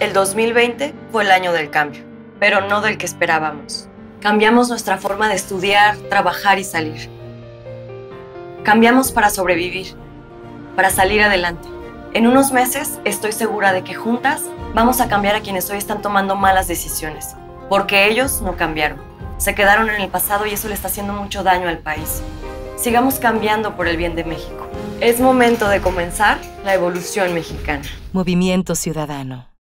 El 2020 fue el año del cambio, pero no del que esperábamos. Cambiamos nuestra forma de estudiar, trabajar y salir. Cambiamos para sobrevivir, para salir adelante. En unos meses estoy segura de que juntas vamos a cambiar a quienes hoy están tomando malas decisiones, porque ellos no cambiaron. Se quedaron en el pasado y eso le está haciendo mucho daño al país. Sigamos cambiando por el bien de México. Es momento de comenzar la evolución mexicana. Movimiento Ciudadano.